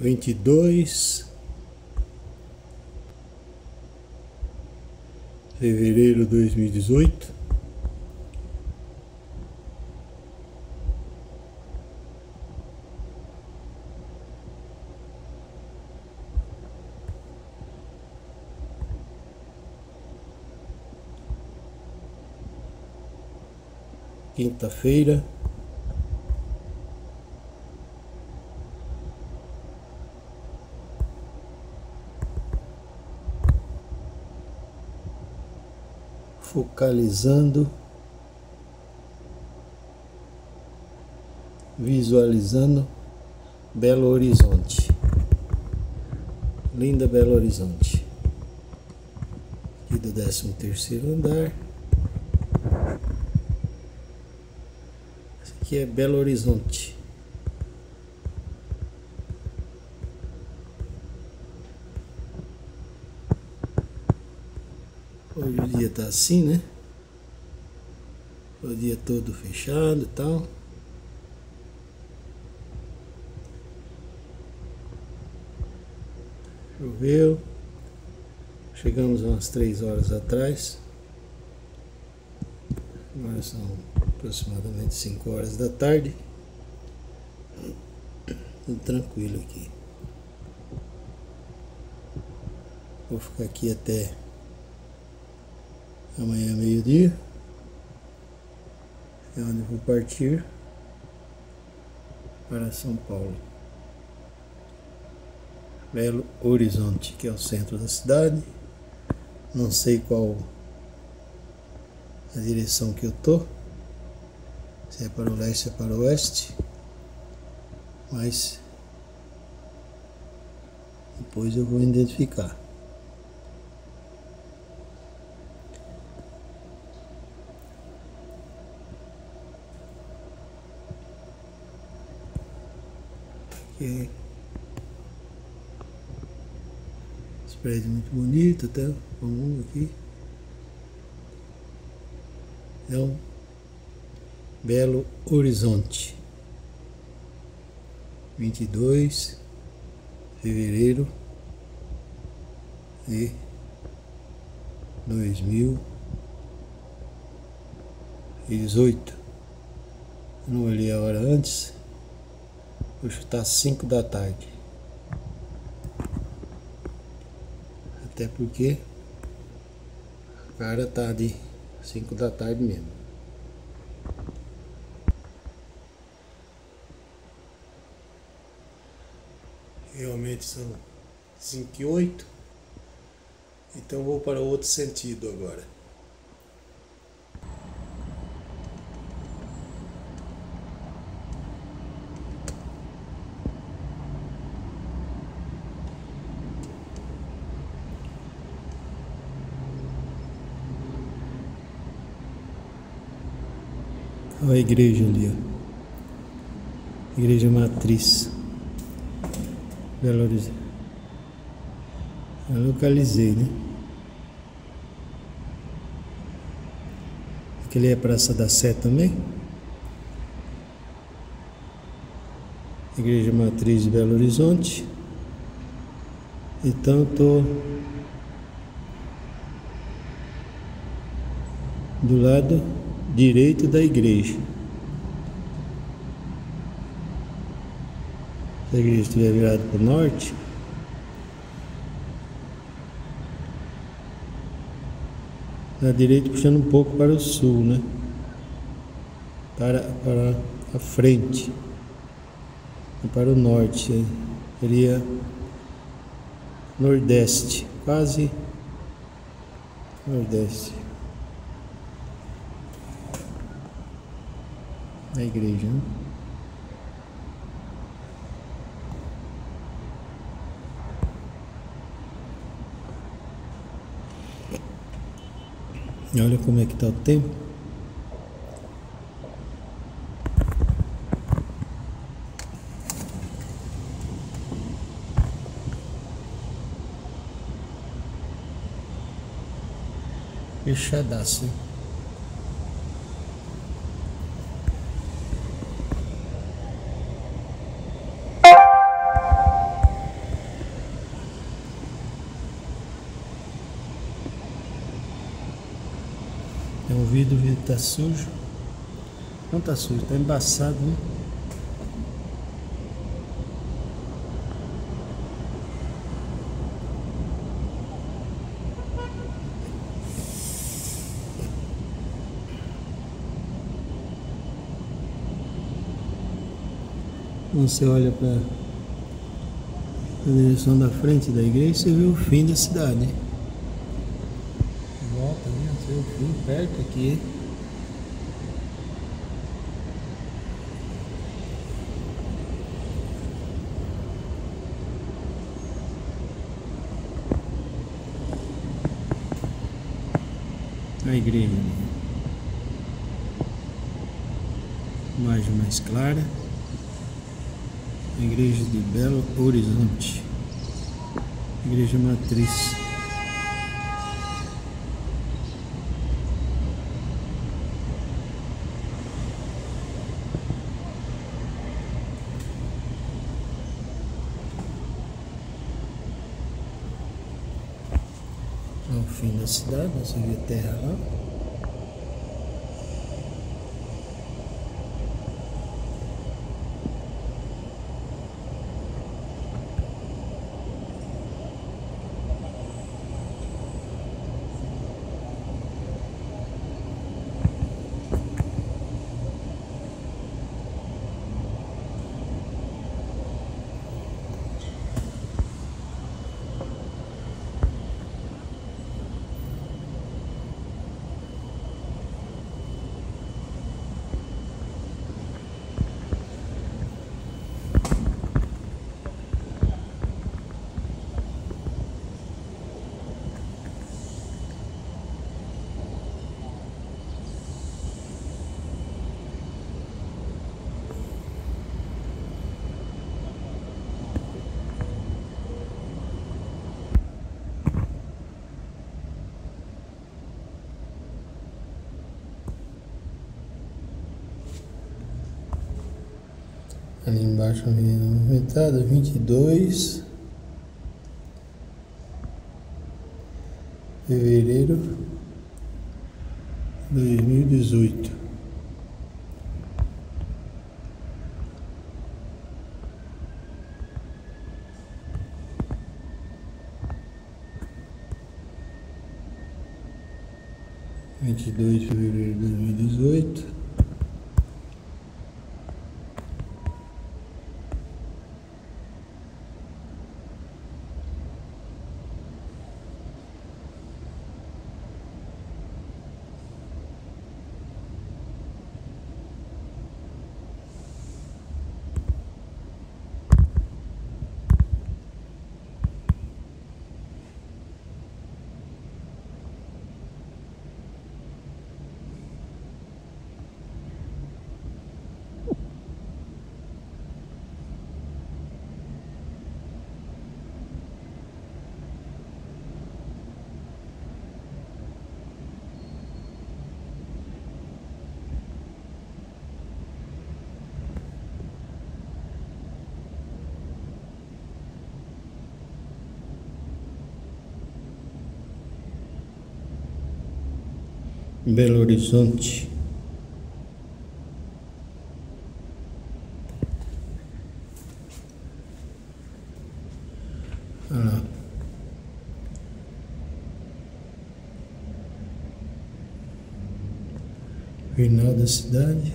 22 de fevereiro de 2018. Quinta-feira. Focalizando, visualizando Belo Horizonte, linda Belo Horizonte, aqui do 13º andar. Esse aqui é Belo Horizonte. Hoje o dia tá assim, né? O dia todo fechado e tal. Choveu. Chegamos umas 3 horas atrás. Agora são aproximadamente 5 horas da tarde. Tudo tranquilo aqui. Vou ficar aqui até amanhã, meio-dia, é onde vou partir para São Paulo. Belo Horizonte, que é o centro da cidade. Não sei qual a direção que eu tô, se é para o leste ou para o oeste, mas depois eu vou identificar. Esse prédio é muito bonito, até comum aqui. É um Belo Horizonte, 22 de fevereiro de 2018. Eu não olhei a hora antes. Vou chutar 5 da tarde. Até porque a cara tá de 5 da tarde mesmo. Realmente são 5:08. Então vou para outro sentido agora. Olha a igreja ali, ó. Igreja Matriz, Belo Horizonte. Eu localizei, né? Aquele é a Praça da Sé também. Igreja Matriz de Belo Horizonte. Então tô do lado direito da igreja. Se a igreja estiver virada para o norte, na direita puxando um pouco para o sul, né? Para a frente, e para o norte, seria nordeste, quase nordeste. A igreja, né? E olha como é que tá o tempo. Fechadaço, hein? vidro tá sujo. Não tá sujo, tá embaçado, né? Quando você olha para a direção da frente da igreja, você vê o fim da cidade. Volta, né? Você vê o fim perto aqui. A igreja. Imagem mais clara. A igreja de Belo Horizonte. Igreja matriz. Ao fim da cidade, você vê terra lá. Ali embaixo, Avenida Movimentada, 22 de fevereiro de 2018. De fevereiro de 2018. Belo Horizonte. Olha lá. Final da cidade.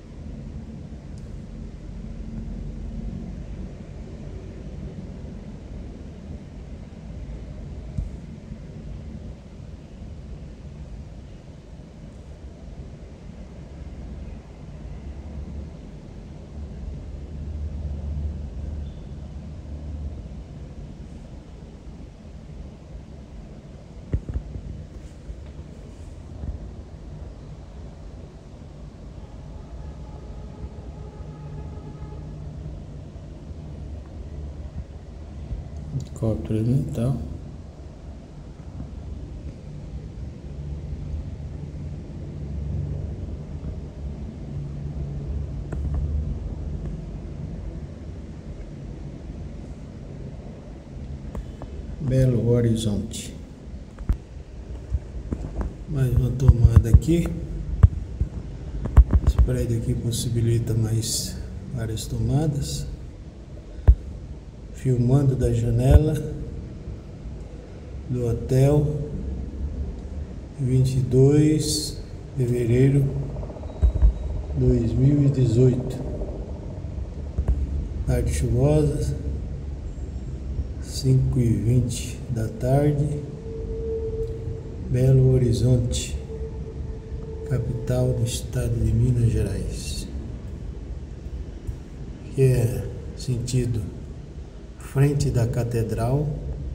Copo elemental. Belo Horizonte. Mais uma tomada aqui. O prédio aqui possibilita mais várias tomadas. Filmando da janela do hotel, 22 de fevereiro de 2018. Tarde chuvosa, 5h20 da tarde, Belo Horizonte, capital do estado de Minas Gerais. Que é sentido frente da catedral.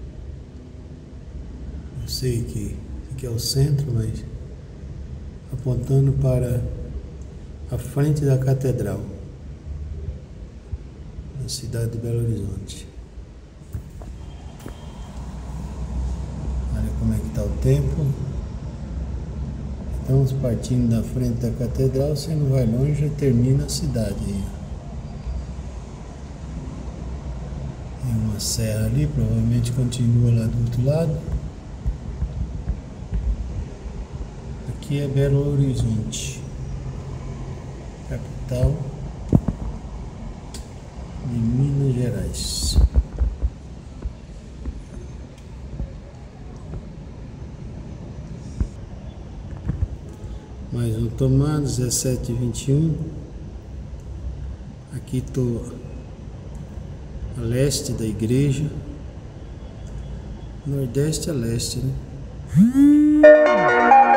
Eu sei que aqui é o centro, mas apontando para a frente da catedral, na cidade de Belo Horizonte. Olha como é que está o tempo. Estamos partindo da frente da catedral, você não vai longe, já termina a cidade aí. Tem uma serra ali, provavelmente continua lá do outro lado. Aqui é Belo Horizonte, capital de Minas Gerais. Mais um tomado, 17h21. Aqui estou a leste da igreja. Nordeste a leste, né?